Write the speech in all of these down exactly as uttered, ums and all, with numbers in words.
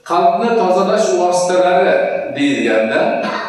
qalbni tozalash vositalari deyilganda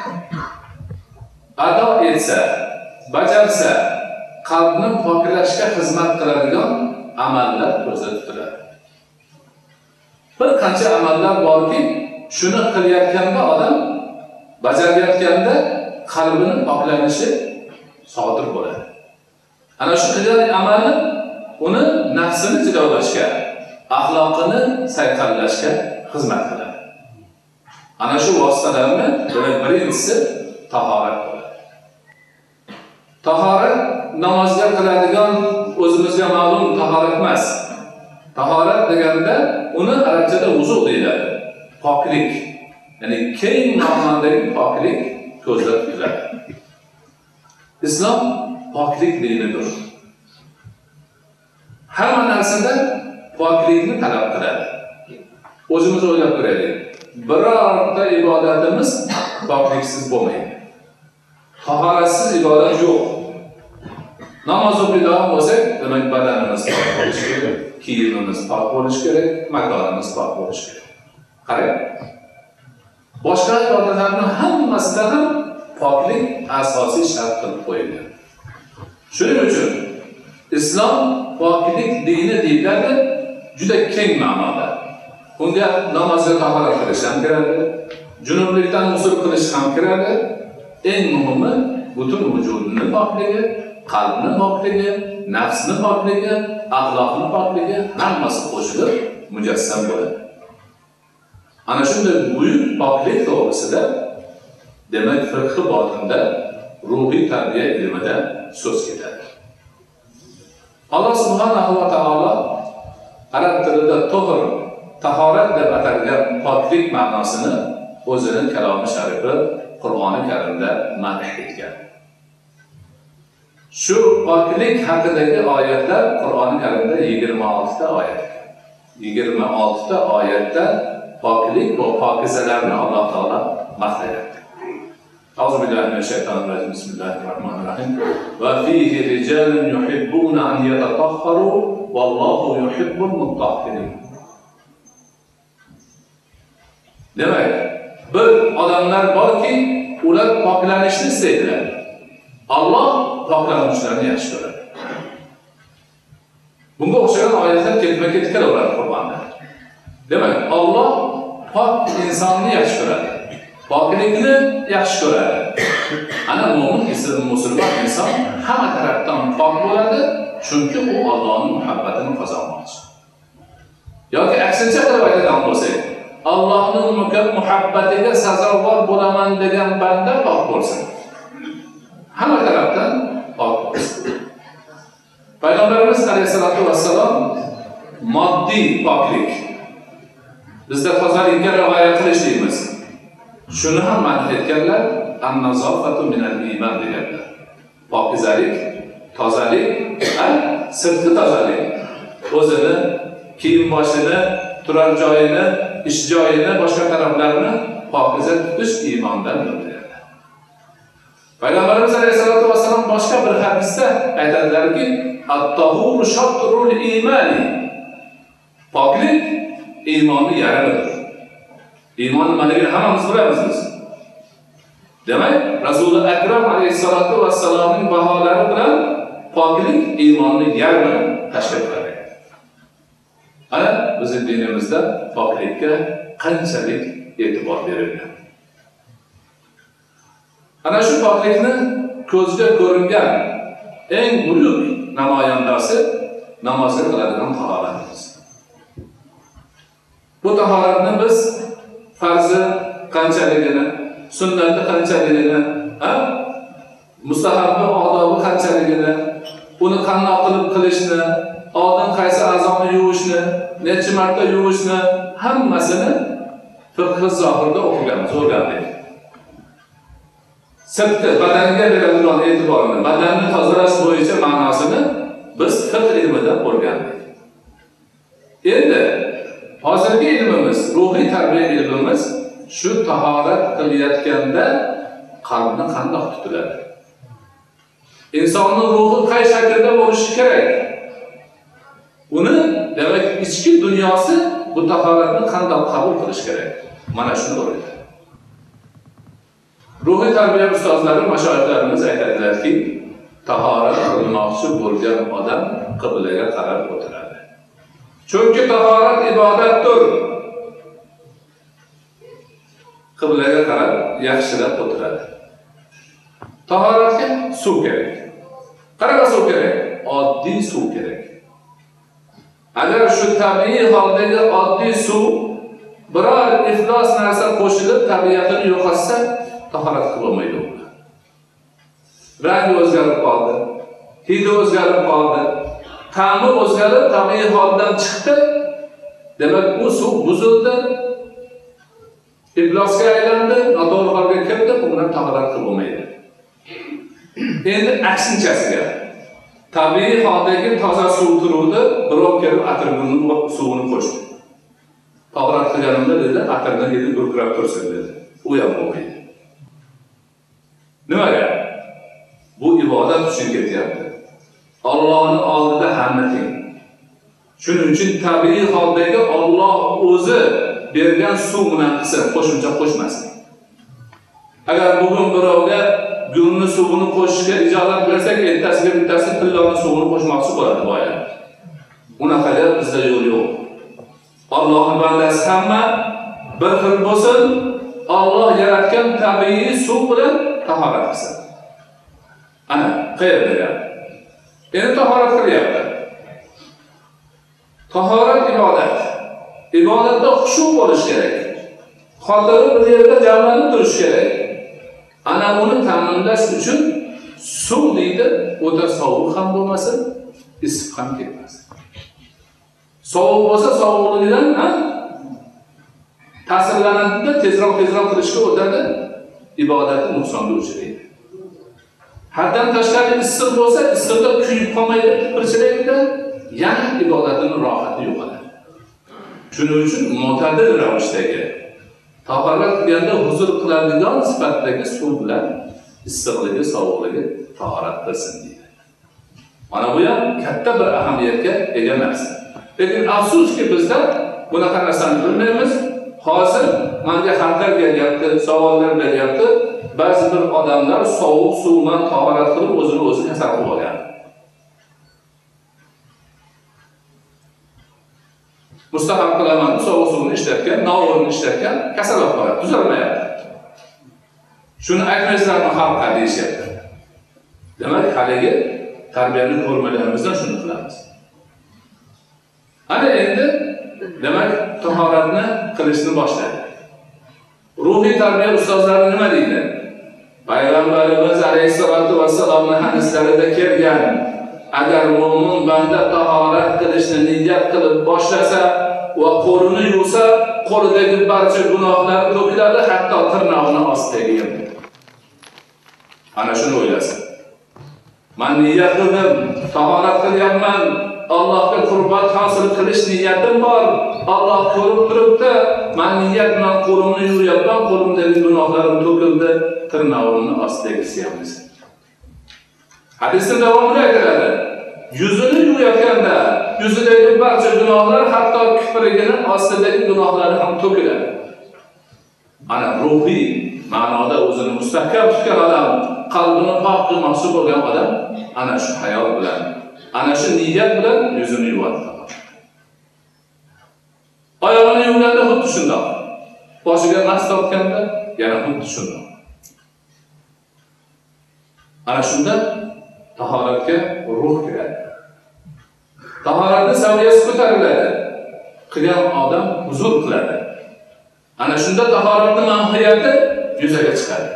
ado etsa, bajarsa, qalbni poklashga xizmat qiladigan amallar ko'zda tutiladi. Bir qancha amallar borki, shuni qilayotganda odam bajarayotganda qalbini poklanishi sodir bo'ladi. Ana shu qilgan amali uni nafsini jilolashga, axloqini sayqallashga xizmat qiladi. Ana shu vositalarni birinchisi tahorat bo'ladi. Tahorat namozga qiladigan o'zimizga ma'lum tahorat emas. Tahorat deganda uni arabchada vuzu deyiladi. Poklik. Ya'ni keng ma'nodagi poklik ko'zda tutiladi. Islom poklik dinidir. Hamma narsada poklikni talab qiladi. O'zimiz o'ylab ko'raylik. Birorta ibodatimiz pokliksiz bo'lmaydi. Tahoratsiz ibodat yo'q. Namoz o'qiydigan bo'lsak, demak badanimiz pok bo'lishi kerak, kiyimimiz pok bo'lishi kerak, makonimiz pok bo'lishi kerak. Qarang. Boshqa ibodatlarning hammasida ham poklik asosiy shart qilib qo'yilgan. Shuning uchun islom poklik dini deyiladi juda keng ma'noda. Bunga namozga tahorat qilish ham kiradi, junublikdan usul qilish ham kiradi. Eng muhimi butun vujudni pokligi, qalbni pokligi, nafsni pokligi, axloqni pokligi hammasi qo'shilib mujassam bo'ladi. Ana shunday buyuk poklik to'g'risida demak fiqh botinda ruhiy tarbiya ilmida so'z ketadi. Alloh subhanahu va taolo arab tilida to'g'ri tahorat deb atalgan poklik ma'nosini o'zining kalomi sharifi Qur'oni Karimda madh etgan. Shu poklik haqidagi oyatlar Qur'oni Karimda yigirma oltita oyat. yigirma oltita oyatda poklik va pokizalarni Alloh taolo maqtayapti. Auzu billahi minash shaytonir rojim. Bismillahir rohmanir rohim. Va fihi rijalun yuhibbuna an yatatahharu vallohu yuhibbul mutahhirin. Demak, bir odamlar borki, ular poklanishni istaydilar. Alloh poklanuvchilarni yaxshi ko'radi. Bunga o'xshagan oyatlar ketma-ket kelaveradi Qur'onda. Demak, Alloh pok insonni yaxshi ko'radi. Poklikni yaxshi ko'radi. Ana mo'min musulmon inson hamma tarafdan pok bo'ladi, chunki u Allohning muhabbatini qozonmoqchi. Yoki aksincha qilib aytadigan bo'lsak, Allohning muhabbatiga sazovor bo'laman degan banda pok bo'lsin. Hamma tarafdan pok bo'lsin. Payg'ambarimiz alayhisolatu vassalom moddiy poklik, bizda tozalikka rioya qilish deymiz. Shuni ham madh etganlar, an-nazofatu minal iymon deganlar. Pokizalik, tozalik, sirtqi tozalik. O'zini, kiyim boshini, turar joyini, ish joyini, boshqa taraflarini pokiza tutish iymondan bo'ladi. Payg'ambarimiz alayhisolatu vassalom boshqa bir hadisda aytadilarki, at-tahuru shatrul iymani. Poklik iymonning yarmidir. Iymon nimaligini hammamiz bilamiz biz. Demak, Rasululloh akram alayhisolatu vassalomning baholari bilan poklik iymonning yarmini tashkil qiladi. Ana bizning dinimizda poklikka qanchalik e'tibor berilgan. Ana shu poklikni ko'zga ko'ringan eng buyuk namoyandasi namozga qiladigan tahoratimiz. Bu tahoratni biz farzi qanchaligini, sunnati qanchaligini, ha? Mustahabbi odobi qanchaligini, uni qanday qilib qilishni, oldin qaysi a'zoni yuvishni, necha marta yuvishni hammasini fiqh zohirda o'qiganmiz, o'rgandik. Sirtqi badanga beradigan e'tiborni, badanni tozalash bo'yicha ma'nosini biz fiqh ilmida o'rgandik. Endi hozirgi ilmimiz, ruhiy tarbiya ilmimiz shu tahorat qilayotganda qalbni qanday tutiladi? Insonning ruhi qay shaklda bo'lishi kerak? Uni demak ichki dunyosi bu tahoratni qanday qabul qilish kerak? Mana shuni o'rgatadi. Ruhiy tarbiya ustozlari, mashoyixlarimiz aytadilarki, tahorat qilmoqchi bo'lgan odam qiblaga qarab o'tiradi. Chunki tahorat ibodatdir. Qiblaga qarab yaxshilab o'tiradi. Tahoratga suv kerak. Qanaqa suv kerak? Oddiy suv kerak. Agar shu tabiiy holdagi oddiy suv biror iflos narsa qo'shilib tabiatini yo'qotsa, tahorat qilolmaydi u. Rangi o'zgarib qoldi, hidi o'zgarib qoldi, ta'mi o'zgarib tabiiy holdan chiqdi. Demak, u suv buzildi, iflosga aylandi, noto'g'ri holga kirdi, bundan tahorat qilolmaydi. Endi aksinchasiga, tabiiy holdagi toza suv turuvdi, birov kelib atirgulning suvini qo'shdi. Tahorat qilganimda dedi, atirni hidi gurkirab tursin dedi. U ham bo'lmaydi. Nimaga? Bu ibodat uchun ketyapti. Allohning oldida hamma teng. Shuning uchun tabiiy holdagi Alloh o'zi bergan suv bilan qilsa, qo'shimcha qo'shmasin. Agar bugun birovga gulni suvini qo'shishga ijozat bersak, ertasiga bittasi pilloni suvini qo'shmoqchi bo'ladi boya. Unaqaga bizda yo'l yo'q. Allohning bandasi hamma bir xil bo'lsin. Alloh yaratgan tabiiy suv bilan tahorat qilsin. Ana, qayerda gap? Endi tahorat qilyapti. Tahorat ibodat. Ibodatda xushu bo'lish kerak. Xotiri bir yerda jamlanib turish kerak. Ana uni ta'minlash uchun suv deydi, o'ta sovuq ham bo'lmasin, issiq ham ketmasin. Sovuq bo'lsa sovuqligidan ta'sirlanadi, tezroq-tezroq qilishga o'tadi, ibodatni nuqsonga uchraydi. Haddan tashqari issiq bo'lsa, issiqda kuyib qolmaydi, pirchilaydi, yana ibodatning rohati yo'qoladi. Shuning uchun mo'tadil ravishdagi tahorat qilganda huzur qiladigan sifatdagi suv bilan issiqligi, sovuqligi tahorat qilsin deydi. Mana bu ham katta bir ahamiyatga ega narsa. Lekin afsuski bizda bunaqa narsani bilmaymiz. Hozir menga xatlar kelyapti, savollar beryapti. Ba'zi bir odamlar sovuq suv bilan tahorat qilib o'zini o'zi kasal qilib olgan. Mustahab qilaman, sovuq suvni ishlatgan, novo'rini ishlatgan, kasal bo'lib qoladi, tuzalmayapti. Shuni aytmaysizlarmi xalqqa deyishyapti. Demak, haligi tarbiyani ko'rmalarimizdan shuni qilamiz. Ana endi demak tahoratni qilishni boshladi. Ruhiy tarbiya ustozlari nima deydi? Payg'ambarimiz alayhisolatu vassalomning hadislarida kelgan, agar mu'min banda tahorat qilishni niyat qilib boshlasa va qo'lini yuvsa, qo'lidagi barcha gunohlar to'kiladi, hatto tirnog'ini ostiga yemdi. Ana shuni o'ylasin. Men niyat qildim, tahorat qilyapman, Allohga qurbat hosil qilish niyatim bor. Alloh ko'rib turibdi, men niyat bilan qo'limni yuvyapman, qo'limdagi gunohlarim to'kildi, tirnog'imni ostiga siyamiz. Hadisda davomida aytiladi, yuzini yuvayotganda yuzidagi barcha gunohlar, hatto kiprigini ostidagi gunohlari ham to'kiladi. Ana ruhiy ma'noda o'zini mustahkam tutgan odam, qalbini pok qilmoqchi bo'lgan odam ana shu hayol bilan, ana shu niyat bilan yuzini yuvadi. Oyog'ini yuvganda xuddi shundoq. Boshiga mas tortganda yana xuddi shundoq. Ana shunda tahoratga ruh kiradi. Tahoratning saviyasi ko'tariladi. Qilgan odam huzur qiladi. Ana shunda tahoratning mohiyati yuzaga chiqadi.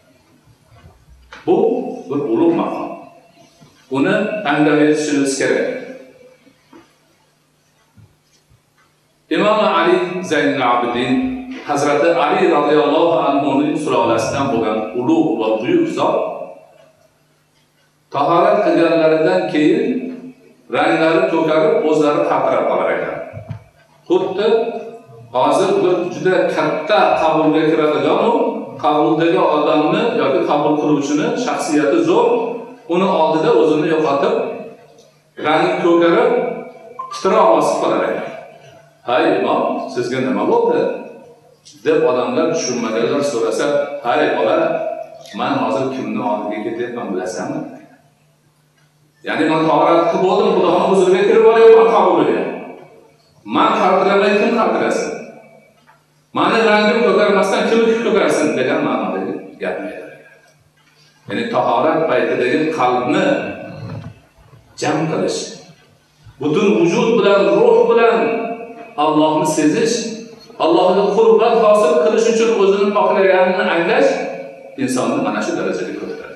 Bu bir ulug' maqom. Uni anglab yetishimiz kerak. Imom Ali Zaynul Abidin, Hazrati Ali radhiyallohu anhuning sulolasidan bo'lgan ulug' va buyuk zot tahorat qilganlaridan keyin ranglari to'karib, o'zlari qaqrab qolar ekan. Xuddi hozir bir juda katta qabulga kiradigan u qabuldagi odamni yoki qabul qiluvchini shaxsiyati zo'r, uni oldida o'zini yo'qotib, rangi ko'karib, titroq bosib qolar ekan. hay imom, sizga nima bo'ldi? deb odamlar tushunmaganlar so'rasa, hay bola, men hozir kimni oldiga ketyapman bilasanmi? Ya'ni men tahorat qilib bo'ldim, Xudoning huzuriga kirib olyapman qabuliga. Men qaltiramay kim qaltirasin? Mani rangim ko'karmasdan kim ko'karsin degan ma'nodagi gapni aytadi. Ya'ni tahorat paytidagi qalbni jam qilish, butun vujud bilan, ruh bilan Allohni sezish, Allohga qurbat hosil qilish uchun o'zini poklaganini anglash insonni mana shu darajaga ko'taradi.